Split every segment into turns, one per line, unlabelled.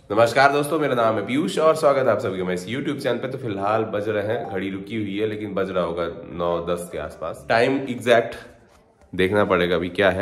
नमस्कार दोस्तों, मेरा नाम है पीयूष और स्वागत है आप सभी का मैं इस YouTube चैनल पे। तो फिलहाल बज रहे हैं, घड़ी रुकी हुई है लेकिन बज रहा होगा 9-10 के आसपास। टाइम एग्जैक्ट देखना पड़ेगा अभी क्या है।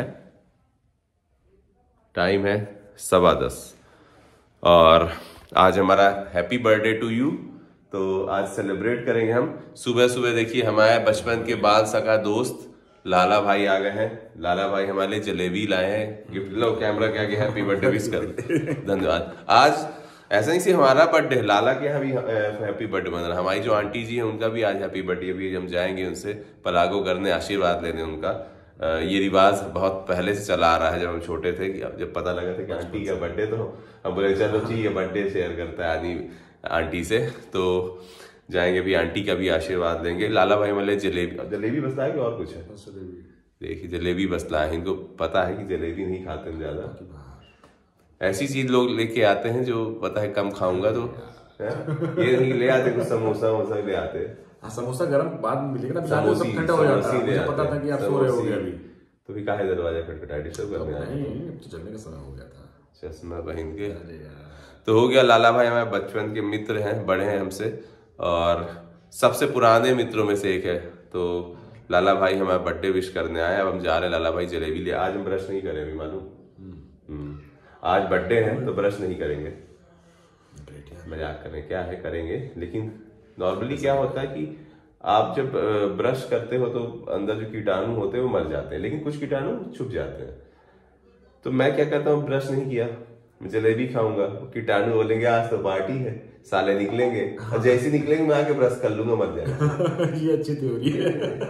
टाइम है 10:15 और आज हमारा हैप्पी बर्थडे टू यू। तो आज सेलिब्रेट करेंगे हम। सुबह सुबह देखिए हमारे बचपन के बाल सखा दोस्त लाला भाई आ गए हैं। लाला भाई हमारे लिए जलेबी लाए हैं गिफ्ट। लो कैमरा के आगे हैप्पी बर्थडे विश कर दो। धन्यवाद। आज ऐसा नहीं सिर्फ हमारा बर्थडे, लाला के यहाँ भी हैप्पी बर्थडे बन रहा है। हमारी जो आंटी जी है उनका भी आज हैप्पी बर्थडे। अभी हम जाएंगे उनसे पलागो करने, आशीर्वाद लेने उनका। ये रिवाज बहुत पहले से चला आ रहा है। जब हम छोटे थे, जब पता लगा था कि आंटी का बर्थडे, तो हम बोले चलो चाहिए बर्थडे शेयर करता है आदमी आंटी से। तो जाएंगे भी, आंटी का भी आशीर्वाद लेंगे। लाला भाई मतलब जलेबी बसला है कि और कुछ है? देखिए जलेबी बसला है। इनको पता है कि जलेबी नहीं खाते हैं ज्यादा। ऐसी चीज लोग लेके आते हैं जो पता है कम खाऊंगा, तो ये नहीं ले आते। कुछ समोसा वोसा ले आते हैं।
समोसा गरम बाद में मिलेगा ना, समोसी ठंडा हो जाता है। मुझे पता था कि आप सो रहे होगे अभी,
तो भी काहे दरवाजा खटखटाया, डिस्टर्ब करने आए?
नहीं, अब तो चलने का समय हो गया था।
चश्मा पहन के तो हो गया। लाला भाई हमारे बचपन के मित्र हैं, बड़े हैं हमसे और सबसे पुराने मित्रों में से एक है। तो लाला भाई हमारा बर्थडे विश करने आए। अब हम जा रहे हैं लाला भाई जलेबी ले। आज हम ब्रश नहीं करें, अभी मालूम। आज बर्थडे है तो ब्रश नहीं करेंगे। मजाक करें, क्या है करेंगे। लेकिन नॉर्मली क्या होता है कि आप जब ब्रश करते हो तो अंदर जो कीटाणु होते हैं वो मर जाते हैं, लेकिन कुछ कीटाणु छुप जाते हैं। तो मैं क्या करता हूँ, ब्रश नहीं किया, जलेबी खाऊंगा। कीटाणु बोलेंगे आज तो पार्टी है, साले निकलेंगे और जैसे निकलेंगे मैं आके ब्रश कर लूंगा, मर जाएगा।
ये अच्छी थ्योरी है।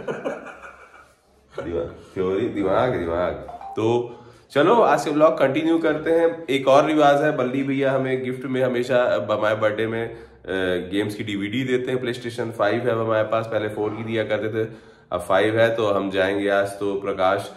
दिमाग। तो चलो आज के ब्लॉग कंटिन्यू करते हैं। एक और रिवाज है, बल्ली भैया हमें गिफ्ट में हमेशा हमारे बर्थडे में गेम्स की डीवीडी देते हैं। प्लेस्टेशन 5 है हमारे पास, पहले 4 की दिया करते थे, अब 5 है। तो हम जाएंगे आज तो प्रकाश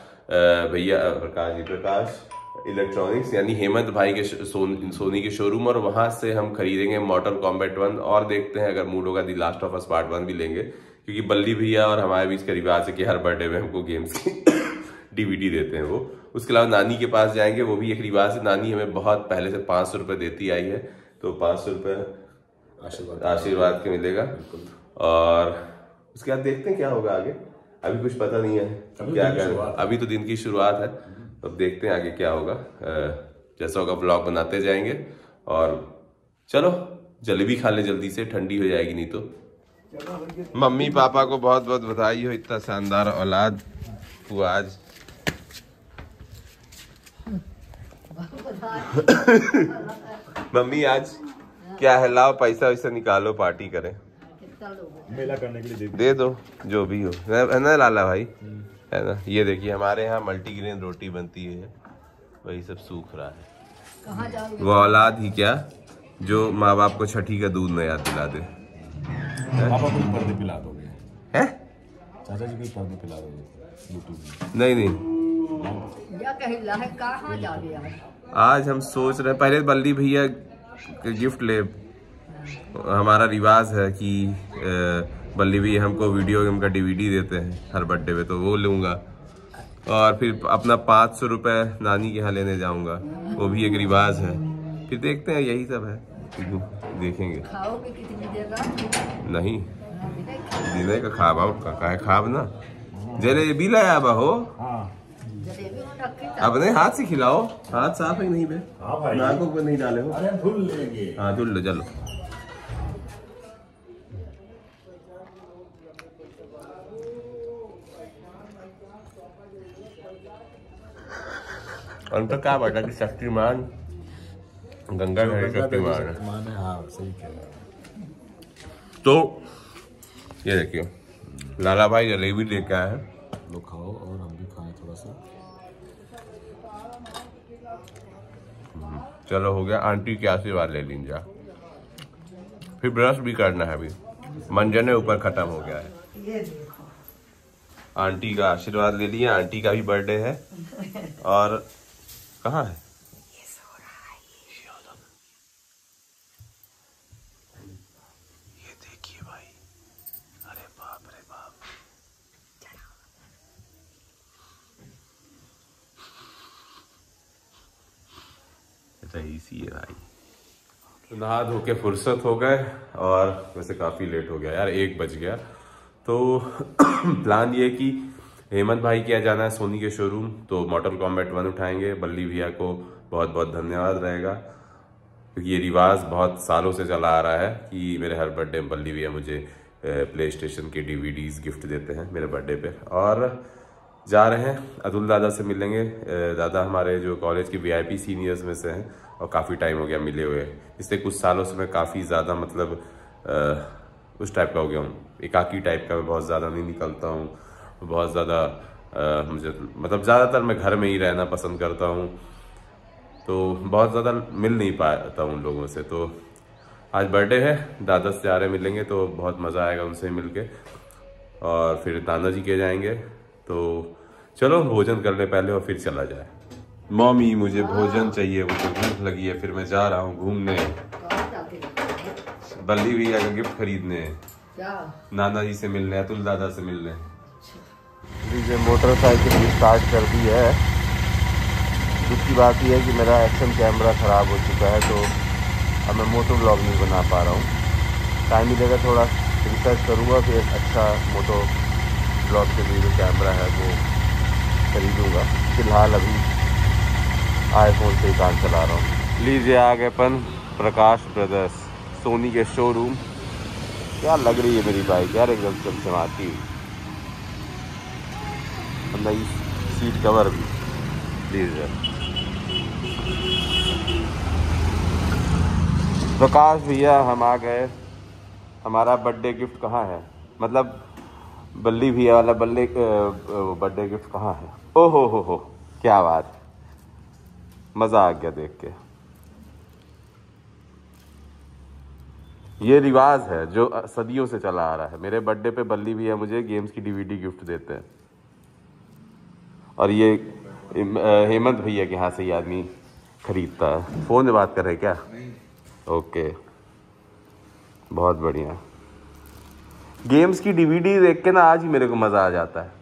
इलेक्ट्रॉनिक्स यानी हेमंत भाई के सोनी के शोरूम, और वहां से हम खरीदेंगे मॉर्टल कॉम्बैट 1 और देखते हैं अगर मूड होगा the last of us part 1 भी लेंगे, क्योंकि बल्ली भैया और हमारे बीच का रिवाज है कि हर बर्थडे में हमको गेम्स की डीवीडी देते हैं वो। उसके अलावा नानी के पास जाएंगे, वो भी एक रिवाज है। नानी हमें बहुत पहले से 500 रुपये देती आई है, तो 500 रुपये आशीर्वाद के मिलेगा। और उसके बाद देखते हैं क्या होगा आगे। अभी कुछ पता नहीं है क्या करें, अभी तो दिन की शुरुआत है। अब देखते हैं आगे क्या होगा। जैसा होगा ब्लॉग बनाते जाएंगे। और चलो जलेबी खा ले जल्दी से, ठंडी हो जाएगी नहीं तो। मम्मी पापा को बहुत बहुत बधाई हो, इतना शानदार औलाद हुआ आज। मम्मी आज क्या है, लाओ पैसा वैसा निकालो, पार्टी करें।
मेला करने के लिए
दे दो जो भी हो, है ना लाला भाई, है ना। ये देखिए हमारे यहाँ मल्टीग्रेन रोटी बनती है, वही सब सूख रहा है। वो औलाद ही क्या जो माँ बाप को छठी का दूध न याद दिला दे।
पापा को पर्दे पिला दोगे?
हैं?
चाचा जी को पर्दे पिला दोगे?
नहीं आज हम सोच रहे हैं पहले बल्ली भैया गिफ्ट ले। हमारा रिवाज है कि बल्ली भैया हमको वीडियो गेम का डीवीडी देते हैं हर बर्थडे पे, तो वो लूंगा। और फिर अपना 500 रुपये नानी के यहाँ लेने जाऊंगा, वो भी एक रिवाज है। फिर देखते हैं, यही सब है, देखेंगे।
खाओगे कितनी देगा?
नहीं दिने का खाब का है, खाब ना। जलेबी लाया हो, अपने हाथ से खिलाओ, हाथ साफ है नहीं बे? नाकों पे नहीं डाले हो?
अरे धुल लेंगे।
हाँ धुल लो, चलो। अंत का बेटा कि शक्तिमान गंगा है, शक्तिमान है।
हाँ सही कह रहे हो।
तो ये देखिए लाला भाई जलेबी लेके आए हैं,
लो खाओ और हम भी खाएं थोड़ा सा।
चलो हो गया। आंटी के आशीर्वाद ले लीजिए, फिर ब्रश भी करना है। अभी मंजने ऊपर खत्म हो गया है। आंटी का आशीर्वाद ले लिया, आंटी का भी बर्थडे है। और कहाँ है ये? देखिए भाई, अरे बाप रे बाप। रईसी है भाई, नहा धो के फुर्सत हो गए और वैसे काफ़ी लेट हो गया यार, 1 बज गया। तो प्लान ये कि हेमंत भाई क्या जाना है सोनी के शोरूम, तो मॉर्टल कॉम्बैट 1 उठाएंगे। बल्ली भैया को बहुत बहुत धन्यवाद रहेगा, क्योंकि ये रिवाज बहुत सालों से चला आ रहा है कि मेरे हर बर्थडे में बल्ली भैया मुझे प्ले स्टेशन के DVDs गिफ्ट देते हैं मेरे बर्थडे पे। और जा रहे हैं अतुल दादा से मिलेंगे। दादा हमारे जो कॉलेज के VIP सीनियर्स में से हैं और काफ़ी टाइम हो गया मिले हुए। इससे कुछ सालों से मैं काफ़ी ज़्यादा मतलब उस टाइप का हो गया हूँ, एकाकी टाइप का। मैं बहुत ज़्यादा नहीं निकलता हूँ, बहुत ज़्यादा मुझे मतलब ज़्यादातर मैं घर में ही रहना पसंद करता हूँ, तो बहुत ज़्यादा मिल नहीं पाता उन लोगों से। तो आज बर्थडे है, दादा से जा रहे मिलेंगे तो बहुत मज़ा आएगा उनसे मिल के। और फिर नाना जी के जाएंगे, तो चलो भोजन कर ले पहले और फिर चला जाए। मम्मी मुझे भोजन चाहिए, मुझे भूख लगी है। फिर मैं जा रहा हूँ घूमने, बल्ली भैया का गिफ्ट खरीदने, नाना जी से मिलने, अतुल दादा से मिलने। लीजिए मोटरसाइकिल स्टार्ट कर दी है। दुख की बात यह है कि मेरा एक्शन कैमरा ख़राब हो चुका है, तो अब मैं मोटो ब्लॉग नहीं बना पा रहा हूँ। टाइम मिलेगा थोड़ा रिसर्च करूँगा, फिर अच्छा मोटो ब्लॉग के लिए जो कैमरा है वो खरीदूँगा। फिलहाल अभी आईफोन से ही काम चला रहा हूँ। लीजिए आ गए अपन प्रकाश ब्रदर्स सोनी के शोरूम। क्या लग रही है मेरी बाइक यार, एकदम चमचमाती हुई। नई सीट कवर भी लीजिए। प्रकाश भैया हम आ गए। हमारा बर्थडे गिफ्ट कहाँ है, मतलब बल्ली भैया वाला बर्थडे गिफ्ट कहाँ है? ओ हो, क्या बात, मज़ा आ गया देख के। ये रिवाज है जो सदियों से चला आ रहा है। मेरे बर्थडे पे बल्ली भैया मुझे गेम्स की DVD गिफ्ट देते हैं, और ये हेमंत भैया के यहाँ से ये आदमी खरीदता है। फ़ोन में बात कर रहे हैं क्या? ओके, बहुत बढ़िया। गेम्स की DVD देख के ना आज ही मेरे को मज़ा आ जाता है।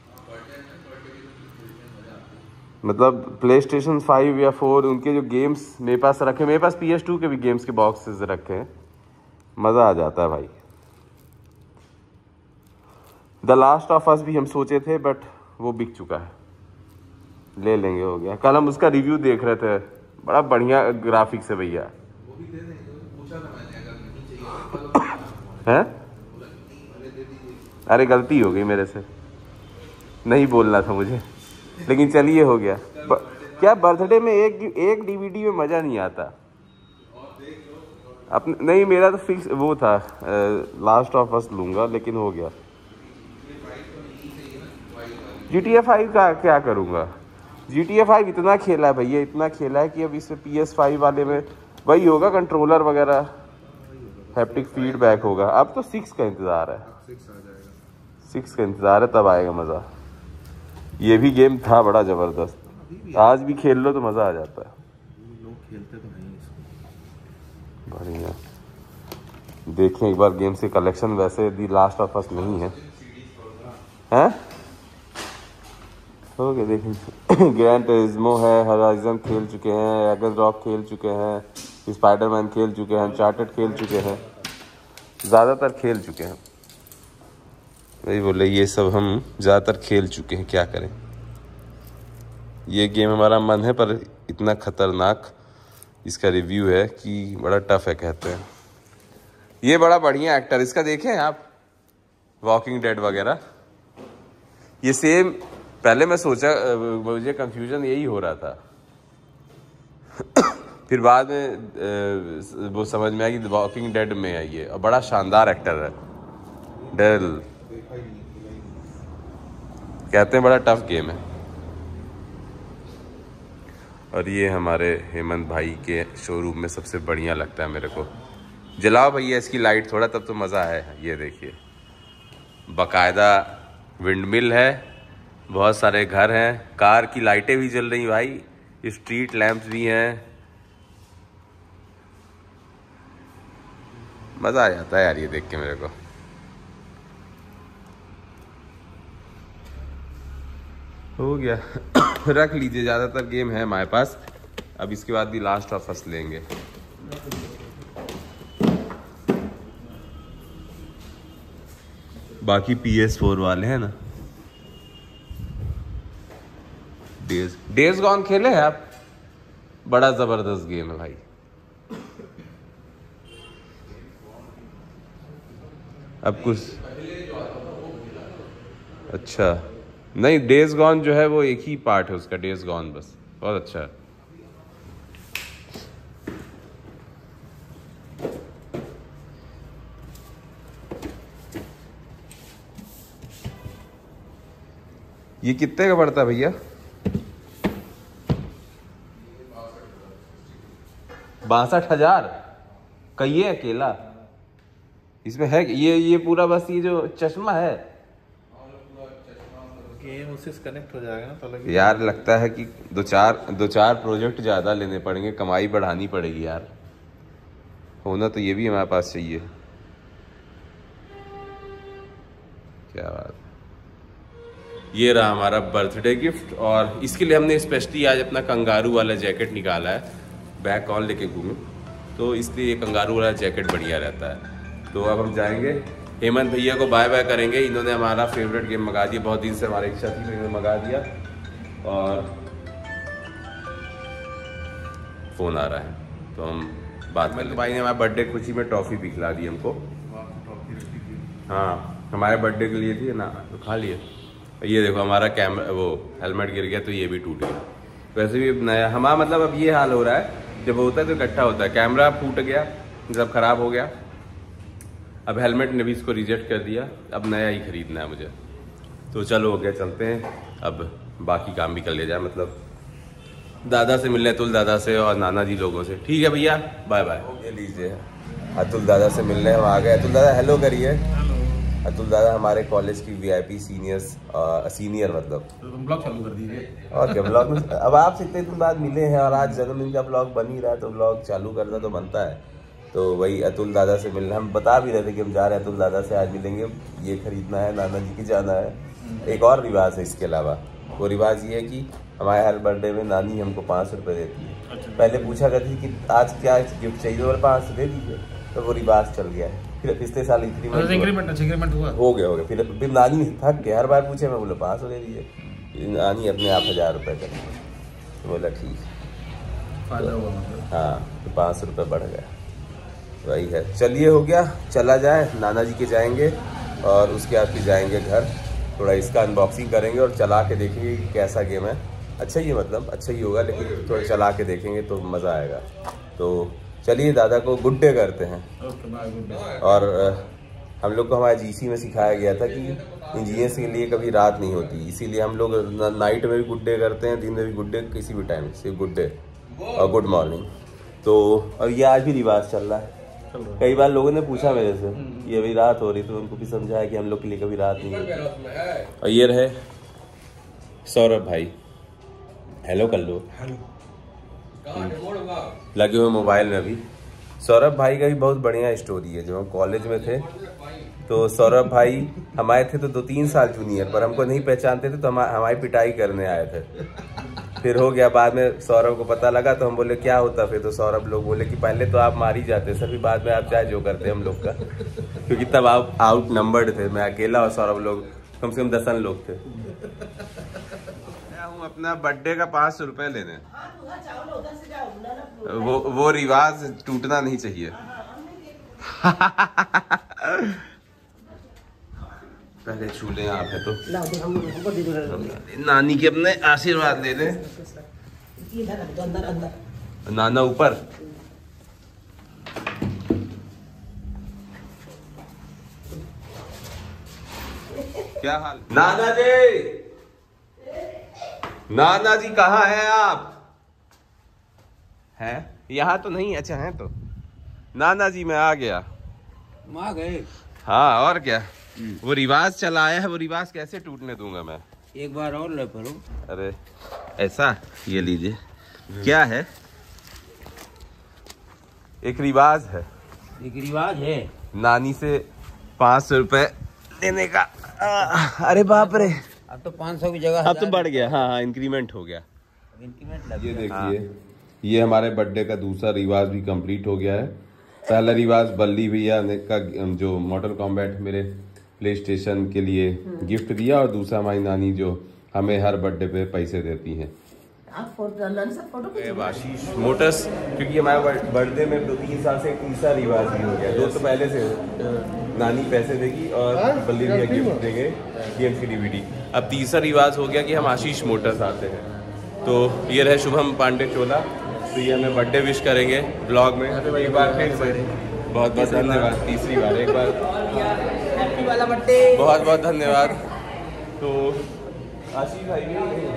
मतलब प्ले स्टेशन 5 या 4 उनके जो गेम्स मेरे पास रखे, मेरे पास PS2 के भी गेम्स के बॉक्सेस रखे हैं, मज़ा आ जाता है भाई। द लास्ट ऑफ अस भी हम सोचे थे, बट वो बिक चुका है, ले लेंगे, हो गया। कल हम उसका रिव्यू देख रहे थे, बड़ा बढ़िया ग्राफिक्स है भैया। हैं? अरे गलती हो गई मेरे से, नहीं बोलना था मुझे, लेकिन चलिए हो गया। क्या बर्थडे में एक DVD में मज़ा नहीं आता अपने? नहीं, मेरा तो फिक्स वो था लास्ट ऑफ अस लूँगा, लेकिन हो गया। GTA 5 का क्या करूँगा? GTA 5 इतना खेला है भैया, इतना खेला है कि अब इससे PS5 वाले में वही होगा, कंट्रोलर वगैरह हैप्टिक फीडबैक होगा। अब तो 6 का इंतज़ार है, 6 का इंतज़ार है, तब आएगा मज़ा। ये भी गेम था बड़ा ज़बरदस्त, आज भी खेल लो तो मज़ा आ जाता है। लोग खेलते तो नहीं इसको। बढ़िया, देखें एक बार गेम्स के कलेक्शन। वैसे दी लास्ट ऑफ अस नहीं है, हैं? हो गया देखें। ग्रैंड टूरिज्मो है, होराइजन खेल चुके हैं, एगन रॉक खेल चुके हैं, स्पाइडरमैन खेल चुके हैं, अनचार्टेड खेल चुके हैं, ज़्यादातर खेल चुके हैं। वही बोले, ये सब हम ज़्यादातर खेल चुके हैं, क्या करें। ये गेम हमारा मन है, पर इतना खतरनाक इसका रिव्यू है कि बड़ा टफ है कहते हैं। ये बड़ा बढ़िया एक्टर, इसका देखें आप, वॉकिंग डेड वगैरह। ये सेम, पहले मैं सोचा, मुझे कंफ्यूजन यही हो रहा था फिर बाद में वो समझ में आया कि वॉकिंग डेड में है ये, और बड़ा शानदार एक्टर है। डेल कहते हैं बड़ा टफ गेम है। और ये हमारे हेमंत भाई के शोरूम में सबसे बढ़िया लगता है मेरे को। जलाओ भैया इसकी लाइट थोड़ा, तब तो मज़ा है। ये देखिए, बाकायदा विंडमिल है, बहुत सारे घर हैं, कार की लाइटें भी जल रही भाई, स्ट्रीट लैंप्स भी हैं। मज़ा आ जाता है यार ये देख के मेरे को। हो गया रख लीजिए, ज़्यादातर गेम है हमारे पास। अब इसके बाद भी लास्ट ऑफ अस लेंगे। बाकी PS4 वाले हैं ना। डेज गॉन खेले हैं आप? बड़ा जबरदस्त गेम है भाई। अब कुछ अच्छा नहीं, डेज गॉन जो है वो एक ही पार्ट है उसका, डेज गॉन बस, बहुत अच्छा है। ये कितने का पड़ता है भैया? 62,000 का ये अकेला? इसमें है ये पूरा बस ये जो चश्मा है
गेम उससे कनेक्ट हो जाएगा ना तो अलग।
यार लगता है कि दो चार प्रोजेक्ट ज्यादा लेने पड़ेंगे, कमाई बढ़ानी पड़ेगी यार। होना तो ये भी हमारे पास चाहिए। क्या बात। ये रहा हमारा बर्थडे गिफ्ट, और इसके लिए हमने स्पेशली आज अपना कंगारू वाला जैकेट निकाला है। बैग कौन लेके घूमे, तो इसलिए ये कंगारू वाला जैकेट बढ़िया रहता है। तो अब हम जाएंगे, हेमंत भैया को बाय बाय करेंगे। इन्होंने हमारा फेवरेट गेम मंगा दिया, बहुत दिन से हमारी इच्छा थी, इन्होंने मंगा दिया। और फ़ोन आ रहा है तो हम बात करें। तो भाई ने हमारे बर्थडे खुशी में टॉफ़ी भी खिला दी हमको। हाँ हमारे बर्थडे के लिए थी ना, तो खा लिए। ये देखो हमारा कैमरा वो हेलमेट गिर गया तो ये भी टूट गया। वैसे भी नया हमारा मतलब अब ये हाल हो रहा है, जब होता है तो इकट्ठा होता है। कैमरा फूट गया, सब खराब हो गया, अब हेलमेट ने भी इसको रिजेक्ट कर दिया, अब नया ही खरीदना है मुझे। तो चलो हो गया, चलते हैं अब बाकी काम भी कर लिया जाए, मतलब दादा से मिलने, अतुल दादा से और नाना जी लोगों से। ठीक है भैया, बाय बाय। ये लीजिए, अतुल दादा से मिलने हम आ गए। अतुल दादा हेलो करिए। अतुल दादा हमारे कॉलेज की VIP सीनियर मतलब।
तो तुम ब्लॉग चालू कर दीजिए।
और क्या ब्लॉग में अब आपसे इतने दिन बाद मिले हैं और आज जन्मदिन का ब्लॉग बन ही रहा है, तो ब्लॉग चालू करना तो बनता है। तो वही अतुल दादा से मिलना, हम बता भी रहे थे कि हम जा रहे हैं अतुल दादा से, आज मिलेंगे। ये खरीदना है, नाना जी की जाना है। एक और रिवाज है इसके अलावा, वो रिवाज ये है कि हमारे हर बर्थडे में नानी हमको 500 रुपये देती है। पहले पूछा करती थी कि आज क्या गिफ्ट चाहिए, और 500 दे दीजिए, तो वो रिवाज चल गया है। फिर पिछले साल इंक्रीमेंट हो गया। फिर नानी थक के हर बार पूछे, मैं बोला 500 दे दीजिए, नानी अपने आप 1000 रुपये कर दिए। तो बोला ठीक है, हाँ तो 500 रुपये बढ़ गया, वही है। चलिए हो गया, चला जाए, नाना जी के जाएंगे और उसके बाद फिर जाएंगे घर, थोड़ा इसका अनबॉक्सिंग करेंगे और चला के देखेंगे कि कैसा गेम है। अच्छा ही है, मतलब अच्छा ही होगा, लेकिन थोड़ा चला के देखेंगे तो मज़ा आएगा। तो चलिए दादा को गुड डे करते हैं। और हम लोग को हमारे GC में सिखाया गया था कि इंजीनियर्स के लिए कभी रात नहीं होती, इसीलिए हम लोग नाइट में भी गुड डे करते हैं, दिन में भी गुड डे, किसी भी टाइम सिर्फ गुड डे और गुड मॉर्निंग। तो और ये आज भी रिवाज चल रहा है। कई बार लोगों ने पूछा मेरे से कि अभी रात हो रही, तो उनको भी समझाया कि हम लोग के लिए कभी रात नहीं होती। और ये रहे सौरभ भाई, हेलो कर लो, लगे हुए मोबाइल में। अभी सौरभ भाई का भी बहुत बढ़िया स्टोरी है। जब हम कॉलेज में थे तो सौरभ भाई हमारे थे तो 2-3 साल जूनियर, पर हमको नहीं पहचानते थे तो हमारी पिटाई करने आए थे। फिर हो गया, बाद में सौरभ को पता लगा तो हम बोले क्या होता फिर, तो सौरभ लोग बोले कि पहले तो आप मार ही जाते सर, फिर बाद में आप चाहे जो करते हम लोग का, क्योंकि तब आप आउट नंबर्ड थे। मैं अकेला और सौरभ लोग कम से कम 10 लोग थे। मैं हूँ अपना बर्थडे का 500 रुपये लेने, वो रिवाज टूटना नहीं चाहिए। पहले छूले आप है तो नानी के अपने आशीर्वाद ले ले। नाना ऊपर, क्या हाल नाना जी? नाना जी कहाँ हैं आप? हैं यहाँ तो नहीं, अच्छा हैं तो। नाना जी मैं आ गया।
आ गए?
हाँ और क्या, वो रिवाज चला आया है, वो रिवाज कैसे टूटने दूंगा मैं।
एक बार और ले पढ़ो।
अरे ऐसा, ये लीजिए। क्या है? एक रिवाज है,
एक रिवाज है
नानी से 500 रुपए देने का। अरे बाप रे,
अब तो 500 की जगह
अब तो बढ़ गया। हाँ इंक्रीमेंट हो गया।
इंक्रीमेंट लग
ये देखिए, ये हमारे बर्थडे का दूसरा रिवाज भी कंप्लीट हो गया है। पहला रिवाज बल्ली भैया का, जो मॉडल कॉम्बैट मेरे प्ले स्टेशन के लिए गिफ्ट दिया और दूसरा हमारी नानी जो हमें हर बर्थडे पे पैसे देती हैं। आशीष मोटर्स, क्योंकि हमारे बर्थडे में 2-3 साल से तीसरा रिवाज भी हो गया। 2 तो पहले से नानी पैसे देगी और बल्ली भैया गिफ्ट देंगे गेम्स की DVD। अब तीसरा रिवाज हो गया कि हम आशीष मोटर्स आते हैं। तो ये रहे शुभम पांडे चोला, तो ये हमें बर्थडे विश करेंगे ब्लॉग में। एक बार फिर बहुत बहुत धन्यवाद, तीसरी बार एक बार
हैप्पी वाला बर्थडे,
बहुत बहुत धन्यवाद। तो आशीष भाई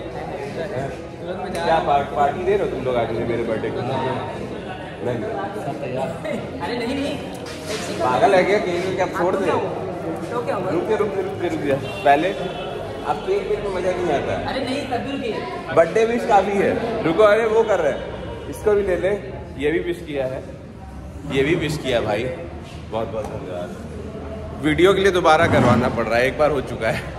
क्या पार्टी दे रहे हो तुम लोग आज मेरे बर्थडे को? नहीं
अरे नहीं
पागल है क्या? केक क्या छोड़ दे? रुक जा पहले, अब केक में मजा नहीं आता।
अरे नहीं तभी रुकिए,
बर्थडे विश काफी है, रुको। अरे वो कर रहे हैं, इसको भी ले ले। ये भी विश किया है, ये भी विश किया भाई, बहुत बहुत धन्यवाद। वीडियो के लिए दोबारा करवाना पड़ रहा है, एक बार हो चुका है।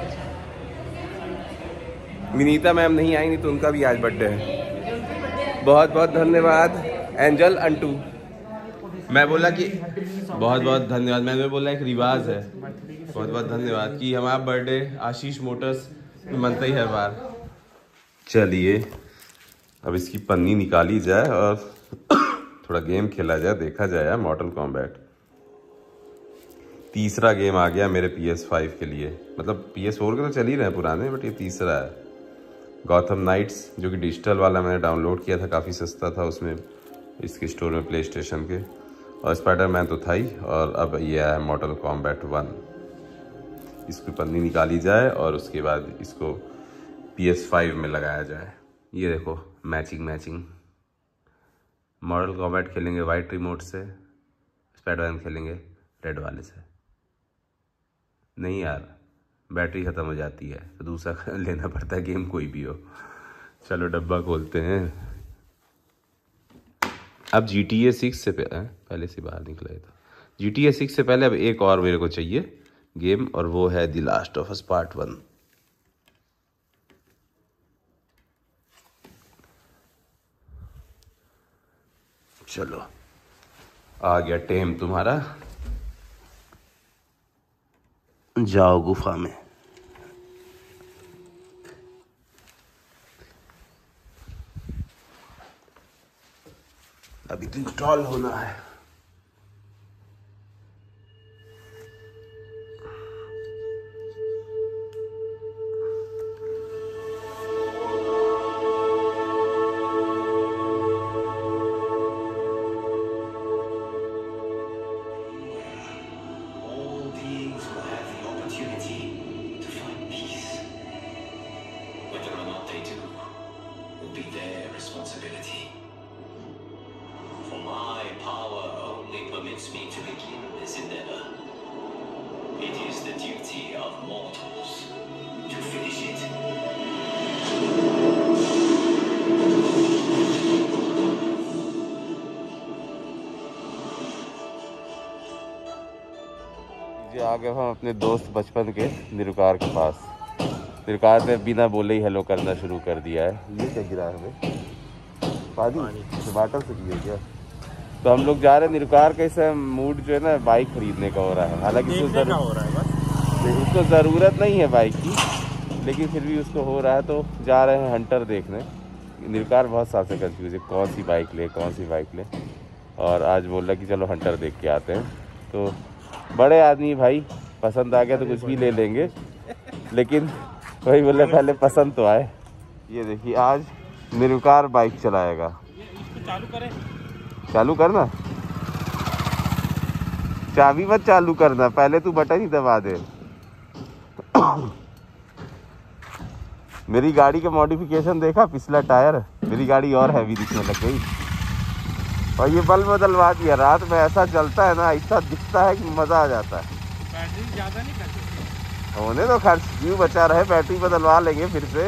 विनीता मैम नहीं आई, नहीं तो उनका भी आज बर्थडे है। बहुत बहुत धन्यवाद एंजल अंटू। मैं बोला कि बहुत बहुत धन्यवाद, मैंने बोला एक रिवाज है। बहुत बहुत धन्यवाद कि हमारा बर्थडे आशीष मोटर्स मनता ही हर बार। चलिए अब इसकी पन्नी निकाली जाए और थोड़ा गेम खेला जाए, देखा जाए मॉर्टल कॉम्बैट। तीसरा गेम आ गया मेरे PS5 के लिए, मतलब PS4 के तो चल ही रहे हैं पुराने, बट ये तीसरा है। गॉथम नाइट्स, जो कि डिजिटल वाला मैंने डाउनलोड किया था, काफ़ी सस्ता था उसमें इसके स्टोर में प्ले स्टेशन के। और स्पाइडरमैन तो था ही, और अब ये है मॉर्टल कॉम्बैट 1। इसकी पन्नी निकाली जाए और उसके बाद इसको PS5 में लगाया जाए। ये देखो मैचिंग। मॉर्टल कॉम्बैट खेलेंगे वाइट रिमोट से, स्पाइडरमैन खेलेंगे रेड वाले से। नहीं यार, बैटरी ख़त्म हो जाती है तो दूसरा लेना पड़ता है, गेम कोई भी हो। चलो डब्बा खोलते हैं। अब GTA 6 से पहले से बाहर निकला था। GTA 6 से पहले अब एक और मेरे को चाहिए गेम, और वो है The Last of us part 1। चलो आ गया टेम तुम्हारा, जाओ गुफा में। अभी तो इंस्टॉल होना है।
me to begin this endeavor. It is the duty of mortals to finish it.
आ गए हम अपने दोस्त बचपन के निरुकार के पास। निरुकार ने बिना बोले ही हेलो करना शुरू कर दिया है। ये क्या गिरा है हमें? पानी टमाटर से दिया क्या? तो हम लोग जा रहे हैं। निरुकार का ऐसा मूड जो है ना बाइक खरीदने का हो रहा है, हालांकि उसको ज़रूरत नहीं है बाइक की, लेकिन फिर भी उसको हो रहा है। तो जा रहे हैं हंटर देखने। निरुकार बहुत साल से कंफ्यूज है कौन सी बाइक ले, और आज बोल रहा कि चलो हंटर देख के आते हैं। तो बड़े आदमी भाई, पसंद आ गया तो कुछ भी ले लेंगे, लेकिन वही बोले पहले पसंद तो आए। ये देखिए आज निरुकार बाइक चलाएगा। चालू करना, चाबी मत चालू करना, पहले तू बटन ही दबा दे। मेरी गाड़ी का मॉडिफिकेशन देखा, पिछला टायर मेरी गाड़ी और हैवी दिखने लग गई, और ये बल्ब बदलवा दिया। रात में ऐसा चलता है ना, ऐसा दिखता है कि मजा आ जाता है।
बैटरी ज्यादा नहीं खर्च
होने तो खर्च क्यों बचा रहे, बैटरी बदलवा लेंगे फिर से।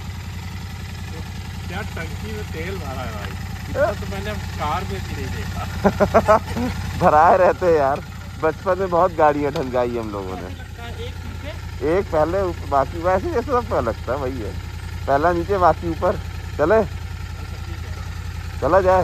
क्या टंकी में तेल भरा है भाई, तो मैंने कार में भी नहीं देखा।
भराए रहते हैं यार, बचपन में बहुत गाड़ियां ढंगाई हम लोगों ने। एक पहले बाकी, वैसे जैसे सब पहले लगता है वही है, पहला नीचे बाकी ऊपर। चले चला जाए।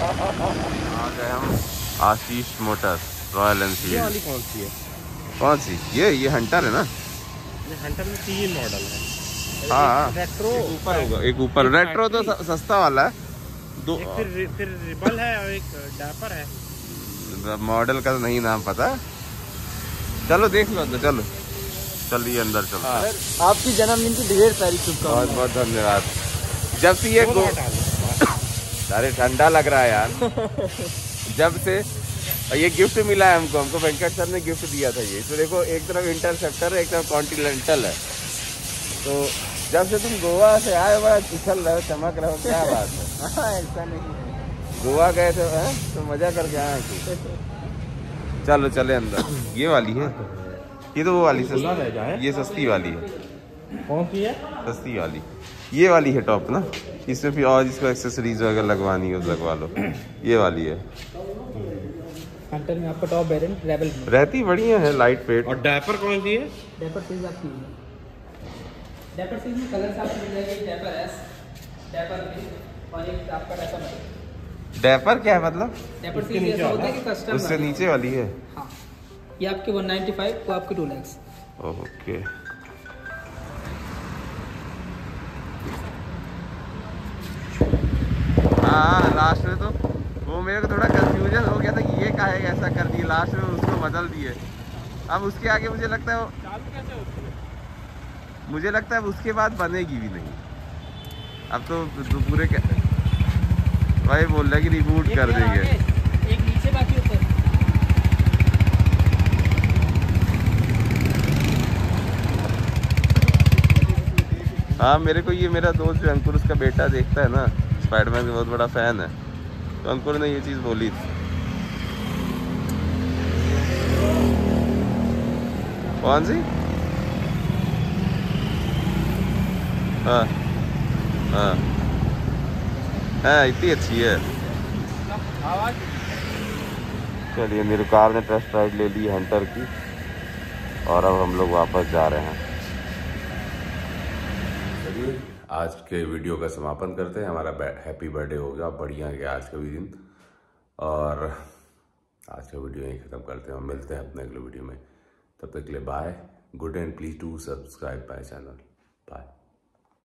आ गए हम आशीष मोटर्स रॉयल एनफील्ड।
ये वाली कौन सी है?
कौन सी? ये हंटर है ना?
ये हंटर में 3 मॉडल है।
हाँ
रेट्रो
ऊपर होगा, एक ऊपर रेट्रो तो सस्ता वाला है। दो
फिर रिबल है और एक डैपर है।
मॉडल का तो नहीं नाम पता। चलो देख लो अंदर, चलो चलिए अंदर चलो।
आपकी जन्मदिन की ढेर सारी शुभकामनाएं।
बहुत बहुत धन्यवाद। जब से ये अरे ठंडा लग रहा है यार। जब से ये गिफ्ट मिला है हमको वेंकट सर ने गिफ्ट दिया था ये। तो देखो एक तरफ इंटरसेप्टर है, एक तरफ कॉन्टिनेंटल है। तो जब से तुम गोवा से आए बड़ा उछल रहे हो, चमक रहे हो, क्या बात है?
ऐसा नहीं,
गोवा गए थे तो मजा करके आए। चलो चले अंदर। ये वाली है, ये तो वो वाली सस्ती, ये सस्ती वाली है।
कौन सी है?
सस्ती वाली ये वाली है टॉप ना। इसमें फिर और जिसको एक्सेसरीज वगैरह लगवानी है लगवा लो। ये वाली है।
हंटर में आपका टॉप वेरिएंट रेबल में
रहती बढ़िया है, लाइट वेट।
और डायपर कौन सी है?
डेपर सीरीज आपकी है। डेपर सीरीज में कलर्स आपको मिल जाएंगे, डेपर एस, डेपर बी और एक आपका डेपर है।
डैपर क्या है मतलब?
डेपर सीरीज ऐसा होता है कि कस्टम
उससे नीचे वाली है।
हाँ, ये आपके 195, वो आपके 2 lakhs।
ओके हाँ, लास्ट में तो वो मेरे को थोड़ा कंफ्यूजन हो गया था कि ये काहे ऐसा कर दिए, लास्ट में उसको बदल दिए। अब उसके आगे मुझे लगता है मुझे लगता है उसके बाद बनेगी भी नहीं। अब तो पूरे भाई बोल रहा है कि रिबूट कर देंगे।
एक नीचे बाकी ऊपर।
हाँ मेरे को ये मेरा दोस्त जो अंकुर उसका बेटा देखता है ना, स्पाइडरमैन का बहुत बड़ा फैन है, तो अंकुर ने ये चीज़ बोली थी। कौन सी? हाँ हाँ हाँ, इतनी अच्छी है। चलिए मेरे कार ने टेस्ट राइड ले ली हंटर की और अब हम लोग वापस जा रहे हैं। चलिए आज के वीडियो का समापन करते हैं। हमारा हैप्पी बर्थडे हो गया, बढ़िया गया आज का भी दिन, और आज का वीडियो यहीं ख़त्म करते हैं। हम मिलते हैं अपने अगले वीडियो में, तब तक के लिए bye, good and please to subscribe my channel. Bye.